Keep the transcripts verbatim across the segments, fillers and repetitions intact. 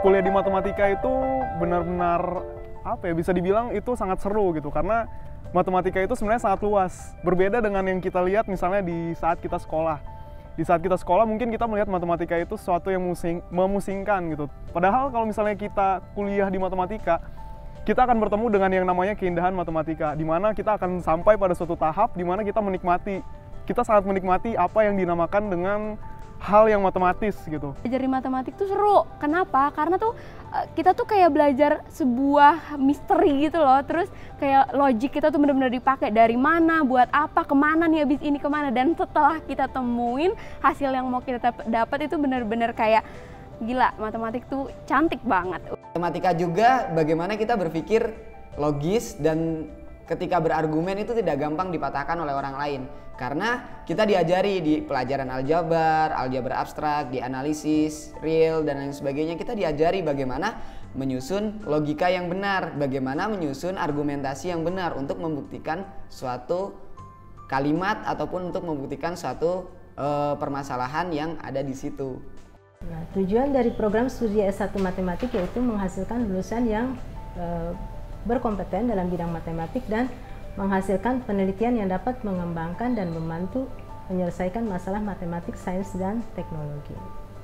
kuliah di matematika itu benar-benar apa ya, bisa dibilang itu sangat seru gitu, karena matematika itu sebenarnya sangat luas. Berbeda dengan yang kita lihat misalnya di saat kita sekolah. Di saat kita sekolah mungkin kita melihat matematika itu sesuatu yang musing, memusingkan gitu. Padahal kalau misalnya kita kuliah di matematika, kita akan bertemu dengan yang namanya keindahan matematika, di mana kita akan sampai pada suatu tahap di mana kita menikmati, kita sangat menikmati apa yang dinamakan dengan hal yang matematis gitu. Belajar di matematik tuh seru. Kenapa? Karena tuh kita tuh kayak belajar sebuah misteri gitu loh. Terus kayak logik kita tuh benar-benar dipakai, dari mana, buat apa, kemana nih habis ini kemana. Dan setelah kita temuin hasil yang mau kita dapat itu benar-benar kayak gila, matematik tuh cantik banget. Matematika juga bagaimana kita berpikir logis dan ketika berargumen itu tidak gampang dipatahkan oleh orang lain. Karena kita diajari di pelajaran aljabar, aljabar abstrak, di analisis, real, dan lain sebagainya. Kita diajari bagaimana menyusun logika yang benar, bagaimana menyusun argumentasi yang benar untuk membuktikan suatu kalimat ataupun untuk membuktikan suatu e, permasalahan yang ada di situ. Nah, tujuan dari program studi S satu Matematik yaitu menghasilkan lulusan yang e, berkompeten dalam bidang matematik dan menghasilkan penelitian yang dapat mengembangkan dan membantu menyelesaikan masalah matematik, sains, dan teknologi.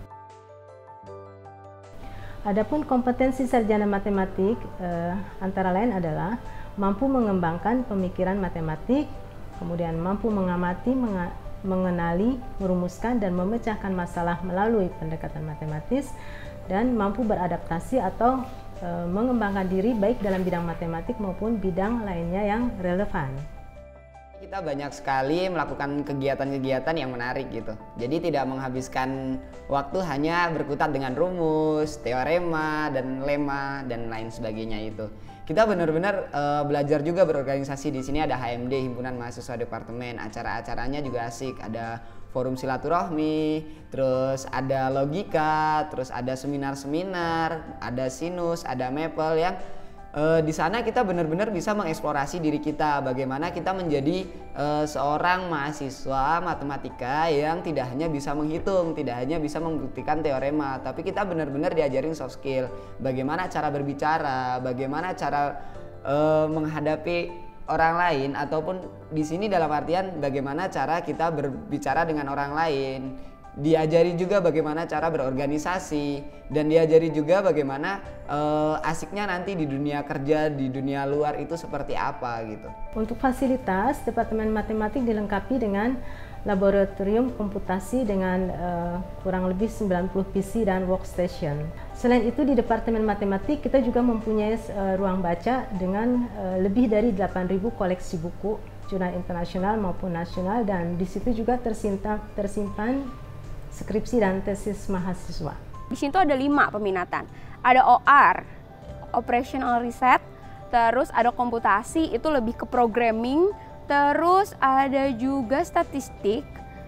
Adapun kompetensi sarjana matematik eh, antara lain adalah mampu mengembangkan pemikiran matematik, kemudian mampu mengamati, menga mengenali, merumuskan, dan memecahkan masalah melalui pendekatan matematis, dan mampu beradaptasi atau e, mengembangkan diri baik dalam bidang matematik maupun bidang lainnya yang relevan. Kita banyak sekali melakukan kegiatan-kegiatan yang menarik gitu. Jadi tidak menghabiskan waktu hanya berkutat dengan rumus, teorema, dan lema, dan lain sebagainya itu. Kita benar-benar e, belajar juga berorganisasi. Di sini ada H M D, Himpunan Mahasiswa Departemen. Acara-acaranya juga asik. Ada forum silaturahmi, terus ada logika, terus ada seminar-seminar, ada sinus, ada maple yang e, di sana kita benar-benar bisa mengeksplorasi diri kita. Bagaimana kita menjadi e, seorang mahasiswa matematika yang tidak hanya bisa menghitung, tidak hanya bisa membuktikan teorema, tapi kita benar-benar diajarin soft skill. Bagaimana cara berbicara, bagaimana cara e, menghadapi orang lain, ataupun di sini dalam artian bagaimana cara kita berbicara dengan orang lain. Diajari juga bagaimana cara berorganisasi, dan diajari juga bagaimana uh, asiknya nanti di dunia kerja, di dunia luar itu seperti apa gitu. Untuk fasilitas, Departemen Matematik dilengkapi dengan laboratorium komputasi dengan uh, kurang lebih sembilan puluh P C dan workstation. Selain itu di Departemen Matematik kita juga mempunyai uh, ruang baca dengan uh, lebih dari delapan ribu koleksi buku, jurnal internasional maupun nasional, dan di situ juga tersimpan, tersimpan skripsi dan tesis mahasiswa. Di sini tuh ada lima peminatan. Ada O R, Operational Research, terus ada komputasi, itu lebih ke programming, terus ada juga statistik,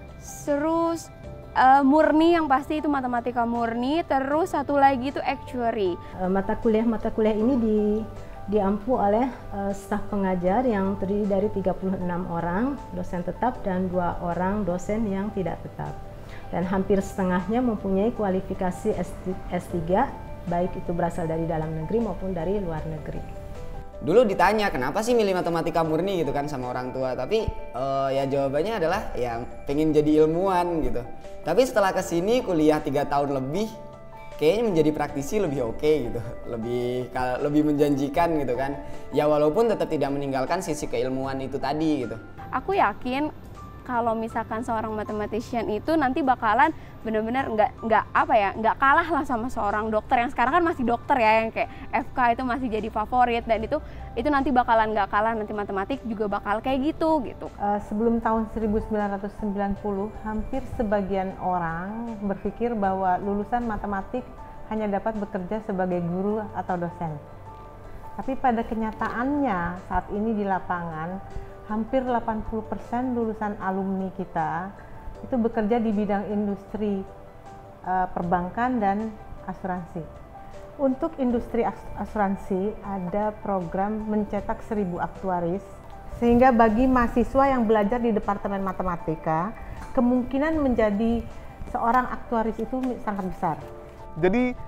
terus uh, murni yang pasti itu matematika murni, terus satu lagi itu actuary. Mata kuliah-mata kuliah ini di, diampu oleh uh, staf pengajar yang terdiri dari tiga puluh enam orang dosen tetap dan dua orang dosen yang tidak tetap. Dan hampir setengahnya mempunyai kualifikasi S tiga, baik itu berasal dari dalam negeri maupun dari luar negeri. Dulu ditanya kenapa sih milih matematika murni gitu kan sama orang tua, tapi uh, ya jawabannya adalah ya pengen jadi ilmuwan gitu. Tapi setelah kesini kuliah tiga tahun lebih, kayaknya menjadi praktisi lebih oke okay, gitu, lebih lebih menjanjikan gitu kan. Ya walaupun tetap tidak meninggalkan sisi keilmuan itu tadi gitu. Aku yakin kalau misalkan seorang mathematician itu nanti bakalan benar-benar nggak nggak apa ya nggak kalah lah sama seorang dokter yang sekarang kan masih dokter ya, yang kayak F K itu masih jadi favorit, dan itu itu nanti bakalan nggak kalah, nanti matematik juga bakal kayak gitu gitu. Uh, sebelum tahun seribu sembilan ratus sembilan puluh hampir sebagian orang berpikir bahwa lulusan matematik hanya dapat bekerja sebagai guru atau dosen. Tapi pada kenyataannya saat ini di lapangan hampir delapan puluh persen lulusan alumni kita itu bekerja di bidang industri uh, perbankan dan asuransi. Untuk industri asuransi ada program mencetak seribu aktuaris, sehingga bagi mahasiswa yang belajar di Departemen Matematika kemungkinan menjadi seorang aktuaris itu sangat besar. Jadi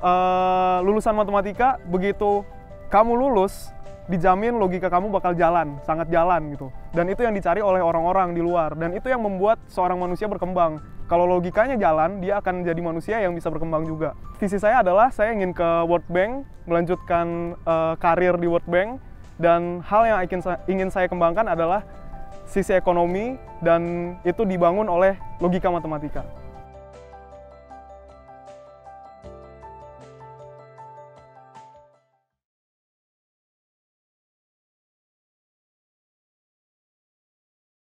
uh, lulusan matematika, begitu kamu lulus, dijamin logika kamu bakal jalan, sangat jalan gitu. Dan itu yang dicari oleh orang-orang di luar, dan itu yang membuat seorang manusia berkembang. Kalau logikanya jalan, dia akan jadi manusia yang bisa berkembang juga. Visi saya adalah saya ingin ke World Bank, melanjutkan uh, karir di World Bank, dan hal yang ingin saya kembangkan adalah sisi ekonomi, dan itu dibangun oleh logika matematika.